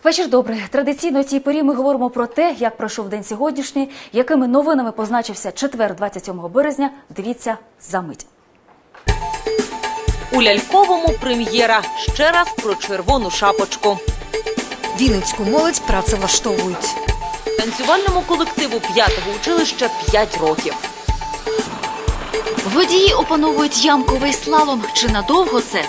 Вечір добрий. Традиційно у цій порі ми говоримо про те, як пройшов день сьогоднішній, якими новинами позначився четвер 27 березня. Дивіться за мить. У ляльковому прем'єра. Ще раз про червону шапочку. Вінницьку молодь працевлаштовують. Танцювальному колективу 5-го училища 5 років. Водії опановують ямковий слалом. Чи надовго це?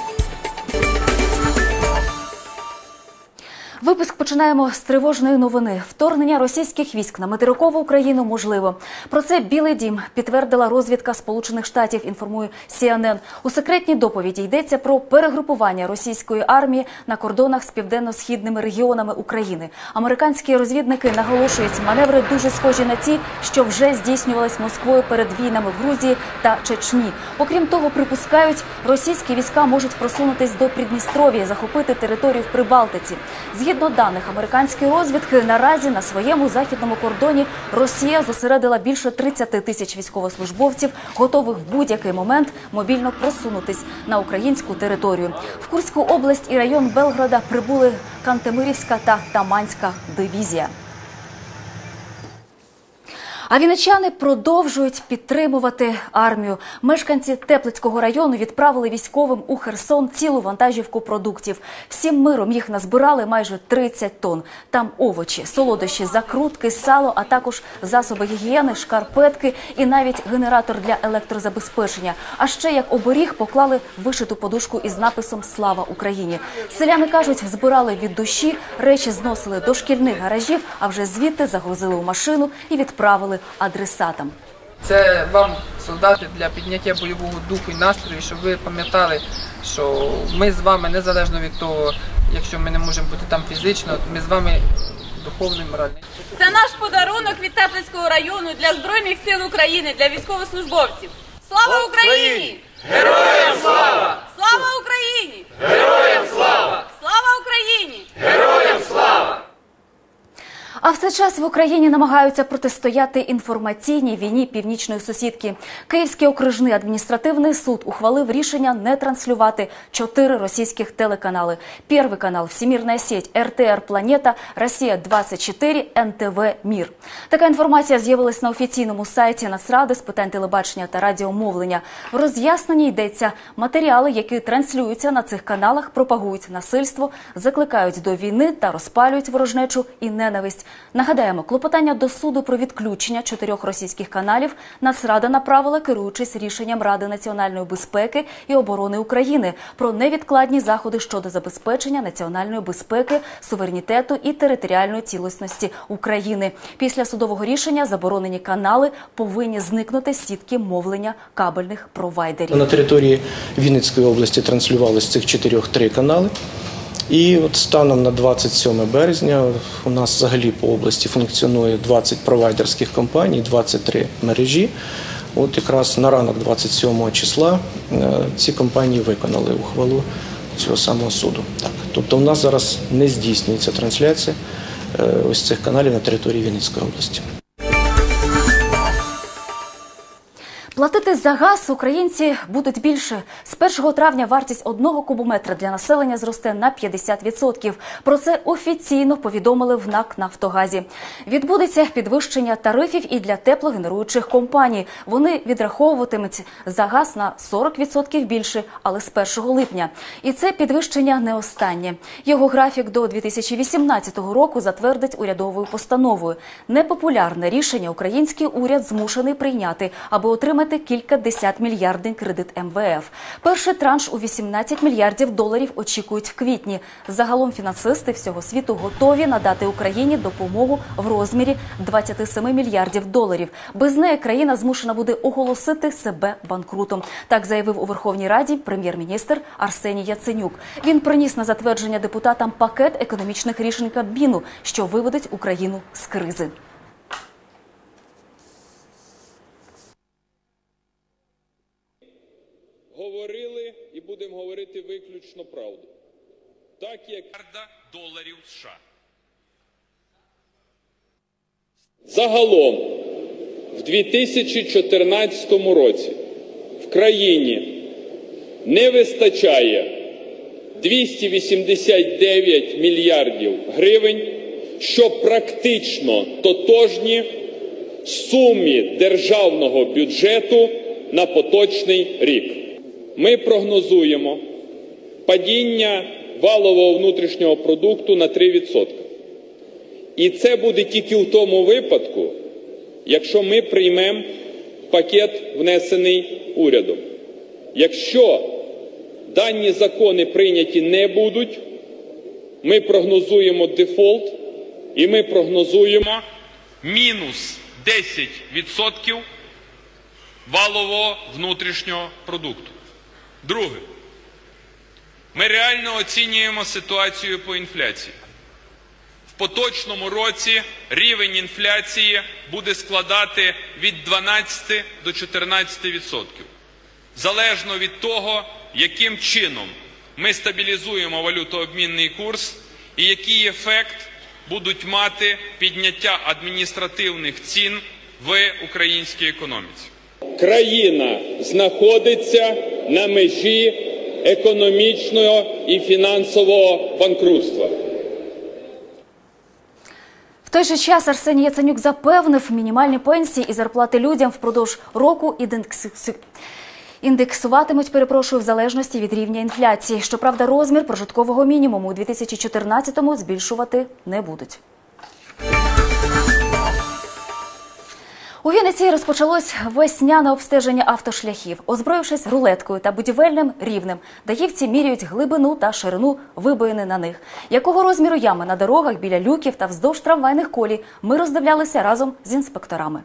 Випуск починаємо з тривожної новини. Вторгнення російських військ на материкову Україну можливо. Про це Білий дім підтвердила розвідка Сполучених Штатів, інформує CNN. У секретній доповіді йдеться про перегрупування російської армії на кордонах з південно-східними регіонами України. Американські розвідники наголошують, маневри дуже схожі на ті, що вже здійснювались Москвою перед війнами в Грузії та Чечні. Окрім того, припускають, російські війська можуть просунутись до Придністров'я і захопити територію в Прибалтиці. Згідно даних американської розвідки, наразі на своєму західному кордоні Росія зосередила більше 30 тисяч військовослужбовців, готових в будь-який момент мобільно просунутись на українську територію. В Курську область і район Белграда прибули Кантемирівська та Таманська дивізія. А вінничани продовжують підтримувати армію. Мешканці Теплицького району відправили військовим у Херсон цілу вантажівку продуктів. Всім миром їх назбирали майже 30 тонн. Там овочі, солодощі, закрутки, сало, а також засоби гігієни, шкарпетки і навіть генератор для електрозабезпечення. А ще, як оберіг, поклали вишиту подушку із написом «Слава Україні». Селяни кажуть, збирали від душі, речі зносили до шкільних гаражів, а вже звідти загрузили у машину і відправили адресатам. Це вам, солдати, для підняття бойового духу і настрою, щоб ви пам'ятали, що ми з вами, незалежно від того, якщо ми не можемо бути там фізично, ми з вами духовно і морально. Це наш подарунок від Теплицького району для Збройних сил України, для військовослужбовців. Слава Україні! Героям слава! Слава Україні! Героям слава! Слава Україні! Героям слава! А в цей час в Україні намагаються протистояти інформаційній війні північної сусідки. Київський окружний адміністративний суд ухвалив рішення не транслювати 4 російських телеканали. Первый канал, Всемирная сеть, РТР Планета, Росія-24, НТВ Мір. Така інформація з'явилась на офіційному сайті Нацради з питань телебачення та радіомовлення. В роз'ясненні йдеться: матеріали, які транслюються на цих каналах, пропагують насильство, закликають до війни та розпалюють ворожнечу і ненависть. Нагадаємо, клопотання до суду про відключення 4 російських каналів Нацрада направила, керуючись рішенням Ради національної безпеки і оборони України про невідкладні заходи щодо забезпечення національної безпеки, суверенітету і територіальної цілісності України. Після судового рішення заборонені канали повинні зникнути з сітки мовлення кабельних провайдерів. На території Вінницької області транслювалися з цих 4 3 канали. І от станом на 27 березня у нас взагалі по області функціонує 20 провайдерських компаній, 23 мережі. От якраз на ранок 27 числа ці компанії виконали ухвалу цього самого суду. Так, тобто у нас зараз не здійснюється трансляція ось цих каналів на території Вінницької області. Платити за газ українці будуть більше. З 1 травня вартість 1 кубометра для населення зросте на 50%. Про це офіційно повідомили в НАК «Нафтогазі». Відбудеться підвищення тарифів і для теплогенеруючих компаній. Вони відраховуватимуть за газ на 40% більше, але з 1 липня. І це підвищення не останнє. Його графік до 2018 року затвердить урядовою постановою. Непопулярне рішення український уряд змушений прийняти, аби отримати кількадесят мільярдний кредит МВФ. Перший транш у 18 мільярдів доларів очікують в квітні. Загалом фінансисти всього світу готові надати Україні допомогу в розмірі 27 мільярдів доларів. Без неї країна змушена буде оголосити себе банкрутом. Так заявив у Верховній Раді прем'єр-міністр Арсеній Яценюк. Він приніс на затвердження депутатам пакет економічних рішень Кабміну, що виведуть Україну з кризи. Говорили і будемо говорити виключно правду. Так як доларів США. Загалом в 2014 році в країні не вистачає 289 мільярдів гривень, що практично тотожні сумі державного бюджету на поточний рік. Ми прогнозуємо падіння валового внутрішнього продукту на 3%. І це буде тільки в тому випадку, якщо ми приймемо пакет, внесений урядом. Якщо дані закони прийняті не будуть, ми прогнозуємо дефолт і ми прогнозуємо мінус 10% валового внутрішнього продукту. Друге. Ми реально оцінюємо ситуацію по інфляції. В поточному році рівень інфляції буде складати від 12 до 14%. Залежно від того, яким чином ми стабілізуємо валютообмінний курс і який ефект будуть мати підняття адміністративних цін в українській економіці. Країна знаходиться на межі економічного і фінансового банкрутства. В той же час Арсеній Яценюк запевнив, мінімальні пенсії і зарплати людям впродовж року індексуватимуть, в залежності від рівня інфляції. Щоправда, розмір прожиткового мінімуму у 2014-му збільшувати не будуть. У Вінниці розпочалось весняне обстеження автошляхів. Озброївшись рулеткою та будівельним рівнем, даївці міряють глибину та ширину вибоїни на них. Якого розміру ями на дорогах, біля люків та вздовж трамвайних колій, ми роздивлялися разом з інспекторами.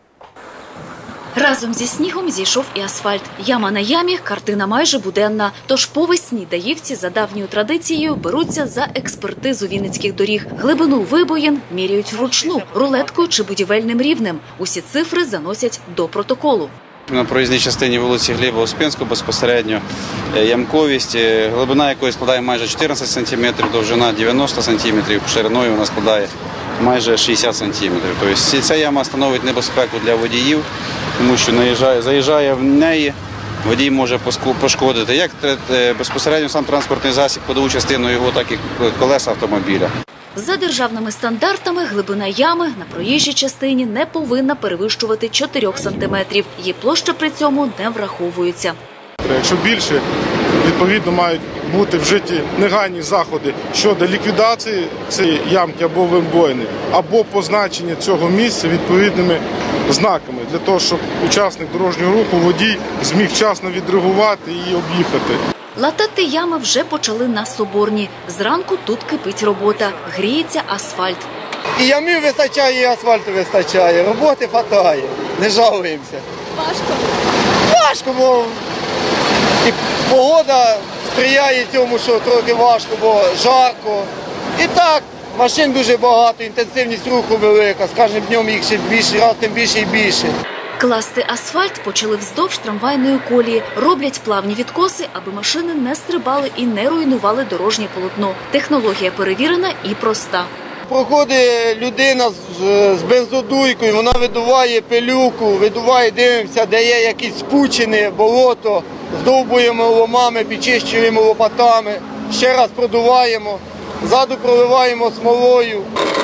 Разом зі снігом зійшов і асфальт. Яма на ямі – картина майже буденна. Тож по весні даївці за давньою традицією беруться за експертизу вінницьких доріг. Глибину вибоїн міряють вручну, рулеткою чи будівельним рівнем. Усі цифри заносять до протоколу. На проїзній частині вулиці Гліба-Успенського безпосередньо ямковість, глибина якої складає майже 14 см, довжина 90 см, шириною вона складає майже 60 см. Тобто ця яма становить небезпеку для водіїв, тому що заїжджає в неї, водій може пошкодити як безпосередньо сам транспортний засіб, ходову частину його, так і колеса автомобіля. За державними стандартами глибина ями на проїжджій частині не повинна перевищувати 4 сантиметрів. Її площа при цьому не враховується. Якщо більше, відповідно, мають бути вжиті негайні заходи щодо ліквідації цієї ямки або вибоїни, або позначення цього місця відповідними знаками, для того, щоб учасник дорожнього руху, водій, зміг вчасно відреагувати і об'їхати. Латати ями вже почали на Соборній. Зранку тут кипить робота, гріється асфальт. І ямів вистачає, і асфальту вистачає, роботи хватає, не жалуємося. Важко? Важко, бо і погода сприяє цьому, що трохи важко, бо жарко. І так, машин дуже багато, інтенсивність руху велика, з кожним днем їх ще більше, раз тим більше і більше. Класти асфальт почали вздовж трамвайної колії. Роблять плавні відкоси, аби машини не стрибали і не руйнували дорожнє полотно. Технологія перевірена і проста. Проходить людина з бензодуйкою, вона видуває пилюку, видуває, дивимося, де є якісь спучини, болото, здовбуємо ломами, підчищуємо лопатами, ще раз продуваємо, ззаду проливаємо смолою.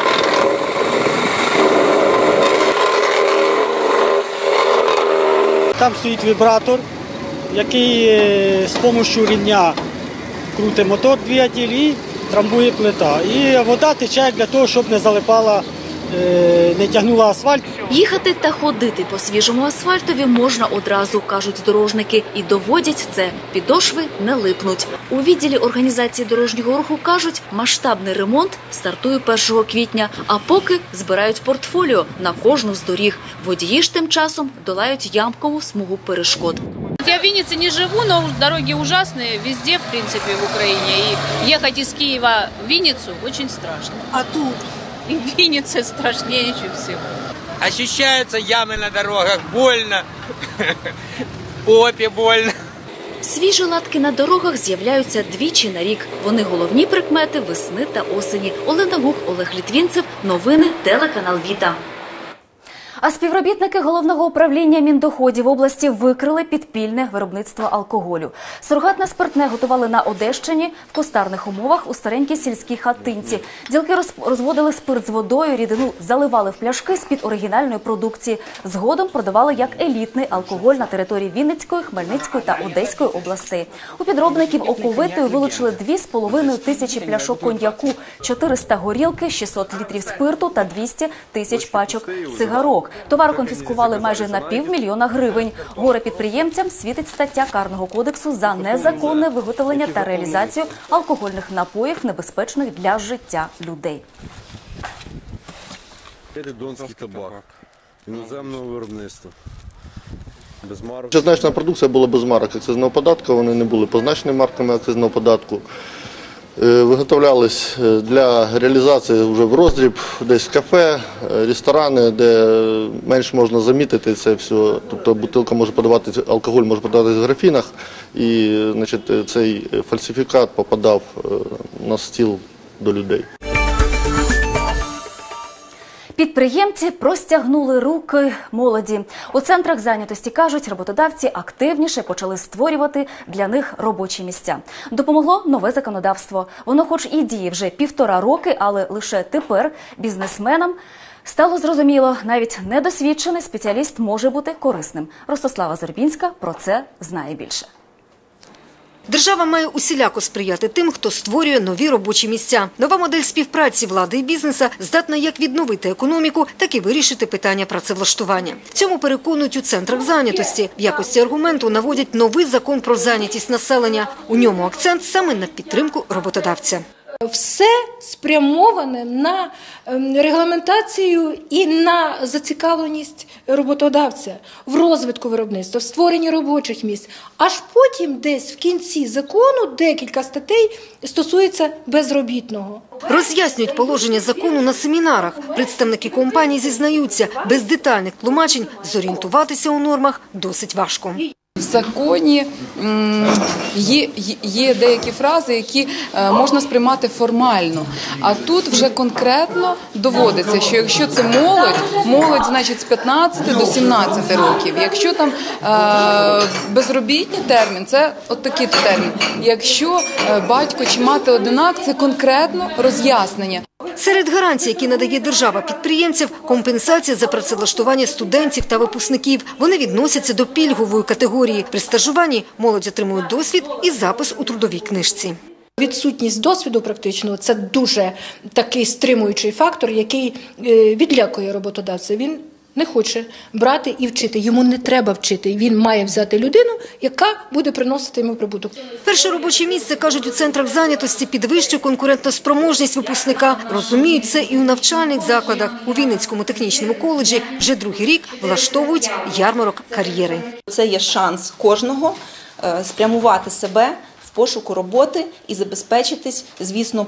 Там стоїть вібратор, який з допомогою рівня крутить мотор, двигатель і трамбує плита. І вода тече для того, щоб не залипала, не тягнула асфальт. Їхати та ходити по свіжому асфальтові можна одразу, кажуть дорожники. І доводять це. Підошви не липнуть. У відділі організації дорожнього руху кажуть, масштабний ремонт стартує 1 квітня, а поки збирають портфоліо на кожну з доріг. Водії ж тим часом долають ямкову смугу перешкод. Я в Виннице не живу, но дороги ужасные везде, в принципе, в Украине. И ехать из Киева в Винницу очень страшно. А тут? И в Виннице страшнее, чем всего. Ощущаются ямы на дорогах, больно, попі больно. Свіжі латки на дорогах з'являються двічі на рік. Вони головні прикмети весни та осені. Олена Гук, Олег Літвінцев. Новини, телеканал Віта. А співробітники Головного управління Міндоходів області викрили підпільне виробництво алкоголю. Сурогатне спиртне готували на Одещині в кустарних умовах у старенькій сільській хатинці. Ділки розводили спирт з водою, рідину заливали в пляшки з-під оригінальної продукції. Згодом продавали як елітний алкоголь на території Вінницької, Хмельницької та Одеської областей. У підробників оковитою вилучили 2,5 тисячі пляшок коньяку, 400 горілки, 600 літрів спирту та 200 тисяч пачок цигарок. Товар конфіскували майже на 500 000 гривень. Горе-підприємцям світить стаття Карного кодексу за незаконне виготовлення та реалізацію алкогольних напоїв, небезпечних для життя людей. Донський табак іноземного виробництва. Зазначена продукція була без марок акцизного податку, вони не були позначені марками акцизного податку. Виготовлялись для реалізації вже в роздріб, десь в кафе, ресторани, де менш можна замітити це все. Тобто бутилка може подавати, алкоголь може подаватися в графінах, і значить, цей фальсифікат попадав на стіл до людей. Підприємці простягнули руки молоді. У центрах зайнятості, кажуть, роботодавці активніше почали створювати для них робочі місця. Допомогло нове законодавство. Воно хоч і діє вже 1,5 роки, але лише тепер бізнесменам стало зрозуміло, навіть недосвідчений спеціаліст може бути корисним. Ростислава Зорбінська про це знає більше. Держава має усіляко сприяти тим, хто створює нові робочі місця. Нова модель співпраці влади і бізнесу здатна як відновити економіку, так і вирішити питання працевлаштування. В цьому переконують у центрах зайнятості. В якості аргументу наводять новий закон про зайнятість населення. У ньому акцент саме на підтримку роботодавця. Все спрямоване на регламентацію і на зацікавленість роботодавця в розвитку виробництва, в створенні робочих місць. Аж потім десь в кінці закону декілька статей стосується безробітного. Роз'яснюють положення закону на семінарах. Представники компаній зізнаються, без детальних тлумачень зорієнтуватися у нормах досить важко. В законі є деякі фрази, які можна сприймати формально, а тут вже конкретно доводиться, що якщо це молодь, значить з 15 до 17 років. Якщо там безробітний термін, це от такий термін. Якщо батько чи мати одинак, це конкретно роз'яснення. Серед гарантій, які надає держава підприємців, компенсація за працевлаштування студентів та випускників. Вони відносяться до пільгової категорії. При стажуванні молодь отримує досвід і запис у трудовій книжці. Відсутність досвіду практичного – це дуже такий стримуючий фактор, який відлякує роботодавця. Він не хоче брати і вчити. Йому не треба вчити. Він має взяти людину, яка буде приносити йому прибуток. Перше робоче місце, кажуть, у центрах зайнятості підвищує конкурентоспроможність випускника. Розуміють це і у навчальних закладах. У Вінницькому технічному коледжі вже другий рік влаштовують ярмарок кар'єри. Це є шанс кожного спрямувати себе в пошуку роботи і забезпечитись, звісно,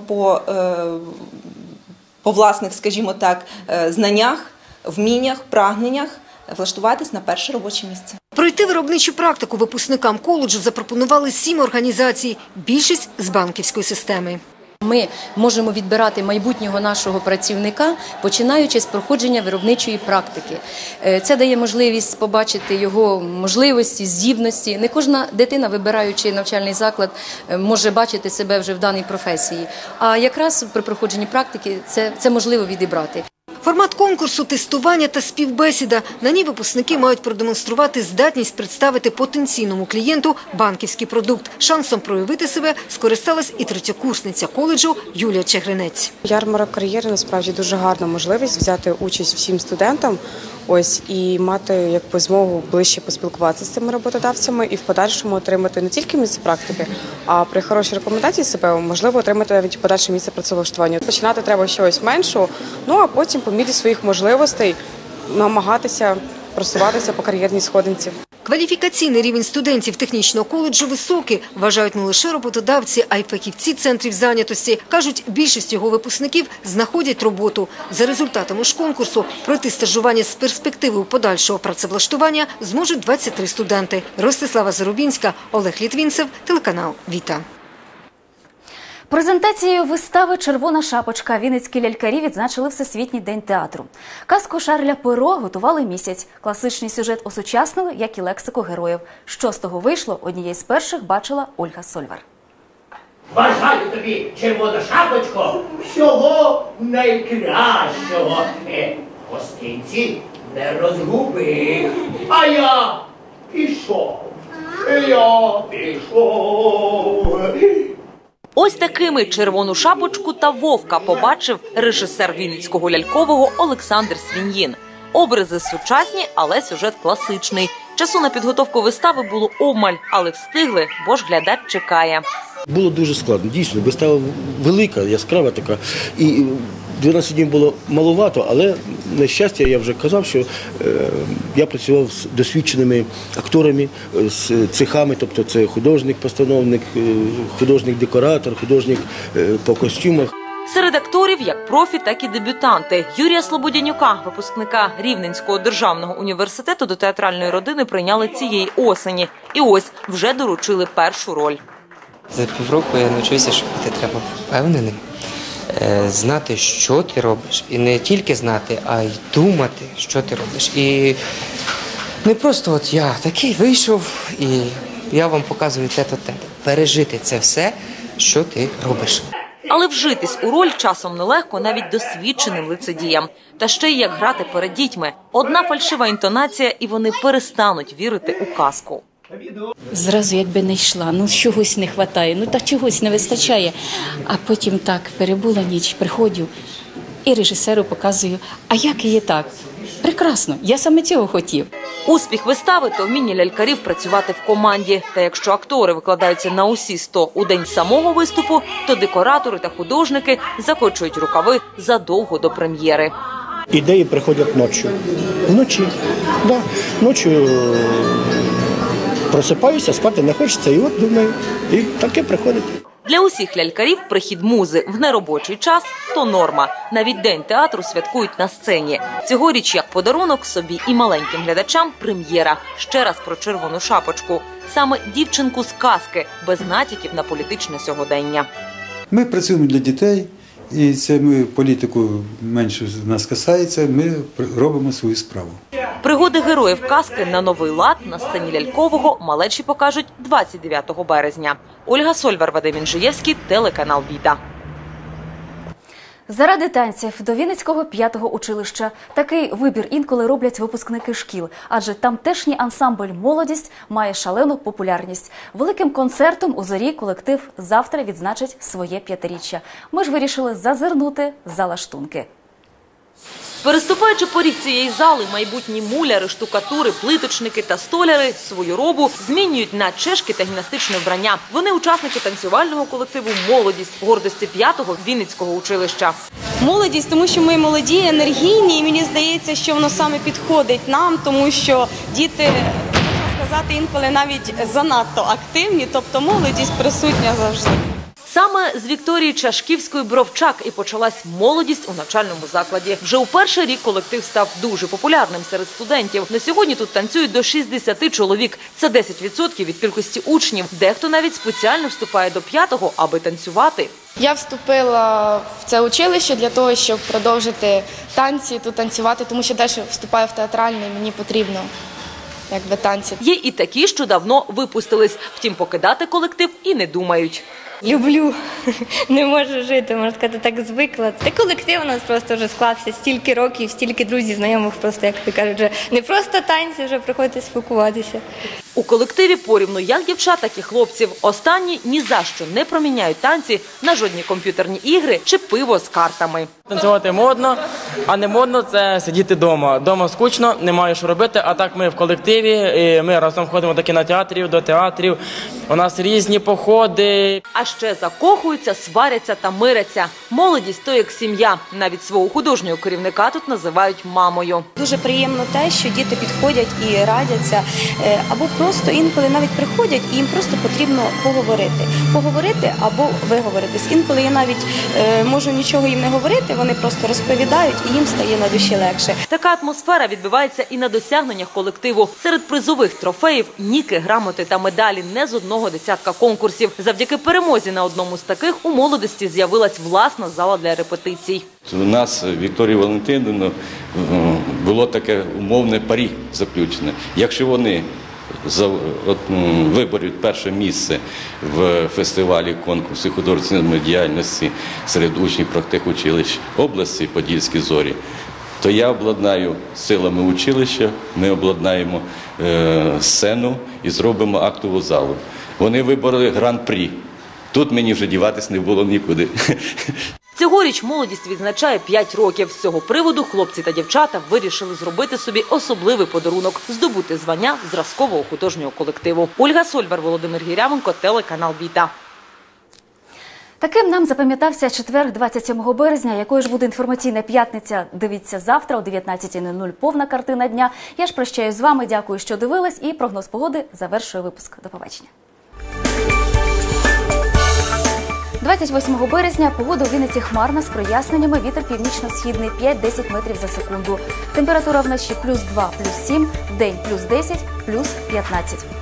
по власних, скажімо так, знаннях, вміннях, прагненнях влаштуватись на перше робоче місце. Пройти виробничу практику випускникам коледжу запропонували 7 організацій, більшість з банківської системи. Ми можемо відбирати майбутнього нашого працівника, починаючи з проходження виробничої практики. Це дає можливість побачити його можливості, здібності. Не кожна дитина, вибираючи навчальний заклад, може бачити себе вже в даній професії. А якраз при проходженні практики це можливо відібрати. Формат конкурсу – тестування та співбесіда. На ній випускники мають продемонструвати здатність представити потенційному клієнту банківський продукт. Шансом проявити себе скористалась і третьокурсниця коледжу Юлія Чегринець. Ярмарок кар'єри насправді дуже гарна можливість взяти участь всім студентам. І мати змогу ближче поспілкуватися з цими роботодавцями і в подальшому отримати не тільки місце практики, а при хорошій рекомендації себе можливо отримати навіть подальше місце працевлаштування. Починати треба з чогось меншого, а потім по мірі своїх можливостей намагатися просуватися по кар'єрній сходинці. Кваліфікаційний рівень студентів технічного коледжу високий, вважають не лише роботодавці, а й фахівці центрів зайнятості. Кажуть, більшість його випускників знаходять роботу. За результатами ж конкурсу пройти стажування з перспективою подальшого працевлаштування зможуть 23 студенти. Ростислава Зарубінська, Олег Літвінцев, телеканал «Віта». Презентацією вистави «Червона шапочка» вінницькі лялькарі відзначили Всесвітній день театру. Казку Шарля Перо готували місяць. Класичний сюжет осучаснили, як і лексику героїв. Що з того вийшло, однією з перших бачила Ольга Сольвар. Бажаю тобі, червона шапочко, всього найкращого. Гостинці не розгуби. А я пішов. Ось такими «Червону шапочку» та «Вовка» побачив режисер Вінницького лялькового Олександр Свін'їн. Образи сучасні, але сюжет класичний. Часу на підготовку вистави було обмаль, але встигли, бо ж глядач чекає. Було дуже складно, дійсно, вистава велика, яскрава така. І 12 днів було маловато, але, на щастя, я вже казав, що я працював з досвідченими акторами, з цехами, тобто це художник-постановник, художник-декоратор, художник по костюмах. Серед акторів як профі, так і дебютанти. Юрія Слободянюка, випускника Рівненського державного університету, до театральної родини прийняли цієї осені. І ось вже доручили першу роль. За півроку я навчився, що бути треба впевненим, знати, що ти робиш. І не тільки знати, а й думати, що ти робиш. І не просто от я такий вийшов і я вам показую те-то. Пережити це все, що ти робиш. Але вжитись у роль часом нелегко навіть досвідченим лицедіям. Та ще й як грати перед дітьми. Одна фальшива інтонація, і вони перестануть вірити у казку. Зразу якби не йшла, чогось не вистачає, чогось не вистачає. А потім так, перебула ніч, приходжу і режисеру показую, а як є так? Прекрасно, я саме цього хотів. Успіх вистави – то вміння лялькарів працювати в команді. Та якщо актори викладаються на усі 100 у день самого виступу, то декоратори та художники закочують рукави задовго до прем'єри. Ідеї приходять ночі. Вночі, да. Ночі просипаюся, спати не хочеться, і от думаю, і таке приходить. Для усіх лялькарів прихід музи в неробочий час – то норма. Навіть День театру святкують на сцені. Цьогоріч як подарунок собі і маленьким глядачам – прем'єра. Ще раз про «Червону шапочку». Саме дівчинку з казки, без натяків на політичне сьогодення. Ми працюємо для дітей, і це ми політику менше нас касається, ми робимо свою справу. Пригоди героїв казки на новий лад на сцені лялькового малечі покажуть 29 березня. Ольга Сольвар, Вадим Інжиєвський, телеканал «Віта». Заради танців до Вінницького 5-го училища. Такий вибір інколи роблять випускники шкіл, адже тамтешній ансамбль «Молодість» має шалену популярність. Великим концертом у Зорі колектив завтра відзначить своє 5-річчя. Ми ж вирішили зазирнути за лаштунки. Переступаючи поріг цієї зали, майбутні муляри, штукатури, плиточники та столяри свою робу змінюють на чешки та гімнастичне вбрання. Вони учасники танцювального колективу «Молодість», гордості 5-го Вінницького училища. Молодість, тому що ми молоді, енергійні, і мені здається, що воно саме підходить нам, тому що діти, можна сказати, інколи навіть занадто активні, тобто молодість присутня завжди. Саме з Вікторії Чашківської-Бровчак і почалась молодість у навчальному закладі. Вже у перший рік колектив став дуже популярним серед студентів. На сьогодні тут танцюють до 60 чоловік. Це 10% від кількості учнів. Дехто навіть спеціально вступає до 5-го, аби танцювати. Я вступила в це училище для того, щоб продовжити танці, тут танцювати, тому що далі вступаю в театральний, мені потрібно танці. Є і такі, що давно випустились. Втім, покидати колектив і не думають. Люблю, не можу жити, можна сказати, так звикла. Та колектив у нас просто вже склався, стільки років, стільки друзів, знайомих, просто, як ти кажуть, вже не просто танці, вже приходиться спілкуватися. У колективі порівну як дівчат, так і хлопців. Останні ні за що не проміняють танці на жодні комп'ютерні ігри чи пиво з картами. Танцювати модно, а не модно – це сидіти вдома. Вдома скучно, немає що робити, а так ми в колективі, і ми разом ходимо до кінотеатрів, до театрів. У нас різні походи. А ще закохуються, сваряться та миряться. Молодість – то як сім'я. Навіть свого художнього керівника тут називають мамою. Дуже приємно те, що діти підходять і радяться, або просто інколи навіть приходять, і їм просто потрібно поговорити. Поговорити або виговоритись. Інколи я навіть можу нічого їм не говорити, вони просто розповідають, і їм стає на душі легше. Така атмосфера відбивається і на досягненнях колективу. Серед призових трофеїв – ніки, грамоти та медалі не з одного одного десятка конкурсів. Завдяки перемозі на одному з таких у молодості з'явилась власна зала для репетицій. У нас, Вікторії Валентинівни, було таке умовне парі заключене. Якщо вони виборють перше місце в фестивалі конкурсі художньої діяльності серед учнів профтехучилищ області «Подільські зорі», то я обладнаю силами училища, ми обладнаємо сцену і зробимо актову залу. Вони вибороли гран-прі. Тут мені вже діватись не було нікуди. Цьогоріч молодість відзначає 5 років. З цього приводу хлопці та дівчата вирішили зробити собі особливий подарунок – здобути звання зразкового художнього колективу. Ольга Сольвар, Володимир Гірявенко, телеканал «Віта». Таким нам запам'ятався четвер, 27 березня. Якою ж буде інформаційна п'ятниця, дивіться завтра о 19:00. Повна картина дня. Я ж прощаюсь з вами, дякую, що дивились, і прогноз погоди завершує випуск. До побачення. 28 березня погода у Вінниці хмарна з проясненнями, вітер північно-східний 5-10 метрів за секунду. Температура вночі +2, +7, вдень +10, +15.